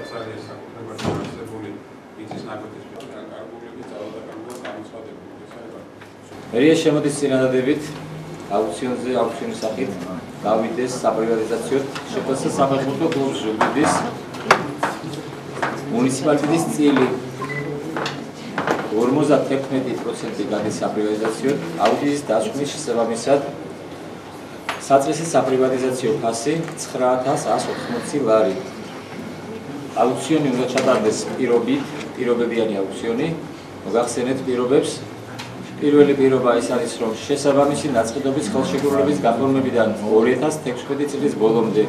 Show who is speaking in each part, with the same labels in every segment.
Speaker 1: არის საკუთრებაში არსებული იცის ნაკვეთის კარგულები ძალადაკარგულად გამოცხადებული.
Speaker 2: მერია შემოდის წინადადებით აუქციონზე აუქციონის სახით გავიდეს საპრივატიზაციოდ შფს საფეხბურთო კლუბ ჟულიდის მუნიციპალიტეტის წილი 51% გადის საპრივატიზაციოდ აუდიტის დასკვნის შესაბამისად საწყისი საპრივატიზაციო ფასი 9180 ლარი. აუქციონი უნდა ჩატარდეს პირობებიანი აუქციონი. მოგახსენეთ პირობებს. პირველი პირობა ის არის, რომ შესაბამისი ნაწყიდობის ხელშეკრულების გაფორმებიდან 2016 წლის ბოლომდე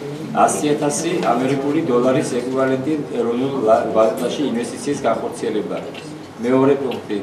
Speaker 2: 100,000 ამერიკული დოლარის ეკვივალენტი ეროვნულ ვალუტაში ინვესტიციის განხორციელება. მეორე პუნქტი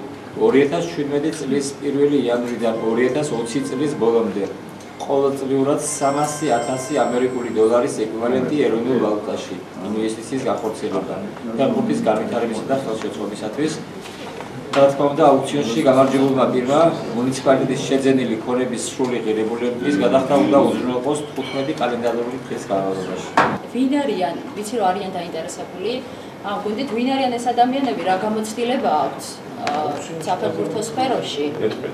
Speaker 2: 2017 წლის 1 იანვრიდან 2020 წლის ბოლომდე ყოველწლიურად 300,000 ამერიკული დოლარის ეკვივალენტი ეროვნულ ვალუტაში ინვესტიციის განხორციელება. ფეხბურთის განვითარებისა და ხელშეწყობისათვის რა თქმა უნდა, აუქციონში გამარჯვებულმა პირმა მუნიციპალიტეტის შეძენილი ქონების სრული ღირებულებების გადახდა უნდა უზრუნველყოს 15 კალენდარული დღის განმავლობაში.
Speaker 3: ვინ არიან, ვიცი რომ არიან დაინტერესებული, გუნდით ვინ არიან ეს ადამიანები, რა გამოცდილება აქვს საფეხბურთო სფეროში?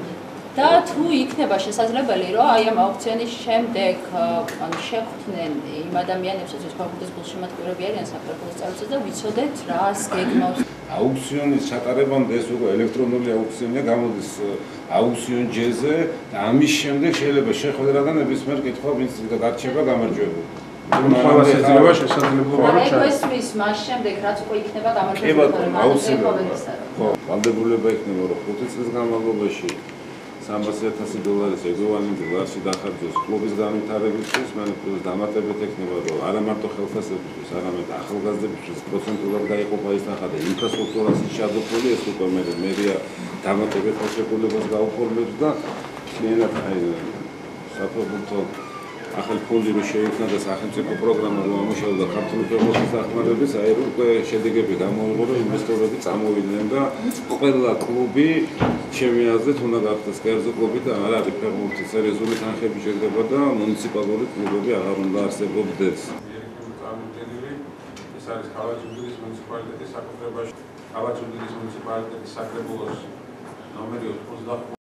Speaker 3: და თუ იქნება შესაძლებელი, რომ აი ამ აუქციონის შემდეგ შეხვდნენ იმ ადამიანებს, ვინც ფეხბურთის გულშემატკივრები არიან საფეხბურთო წარსულზე და ვიცოდეთ რას გეგმავს.
Speaker 4: აუქციონის ჩატარებამდე ეს უკვე ელექტრონული აუქციონია, გამოდის აუქციონჯეზე და ამის შემდეგ შეიძლება შეხვედრა და ნებისმიერ კითხვა ვინც გარჩება გამარჯვებული.
Speaker 1: ამას ეძლევა შესაძლებლობა რომ
Speaker 3: ეს მას შემდეგ რაც უკვე იქნება გამარჯვებული
Speaker 4: ხო, ვალდებულება იქნება რომ 5 წლის განმავლობაში 300,000 დოლარის ეკვივალენტი ლარში დახარჯოს კლუბის განვითარებისთვის, მანქანის დამატებით ექნება რომ არა მარტო ხელფასებისთვის, არამედ ახალგაზრდებისთვის პროცენტულად დაიყოფა ის ნახატი ინფრასტრუქტურას შეადოფული ეს უკვე მერია დამატებით ხელშეკრულებას გაუფორმებს და შეიძლება საფეხბურთო ახალი ფონდი რომ შეიქმნა და სახელმწიფო პროგრამა რომ ამუშავდა ქართული ფეხბურთის დახმარების, აი რომ უკვე შედეგები გამოიღო რომ ინვესტორები წამოვიდნენ და ყველა კლუბი ჩემი აზრით უნდა გახდეს კერძო კლუბი და არ არის ფეხბურთის სერიოზული თანხები შედგება და მუნიციპალური კლუბები აღარ უნდა არსებობდეს.
Speaker 1: ეს არის ქალაქ-ჟულიდის მუნიციპალიტეტის საკუთრებაში. ქალაქ-ჟულიდის მუნიციპალიტეტის საკრებულოს ნომერი 85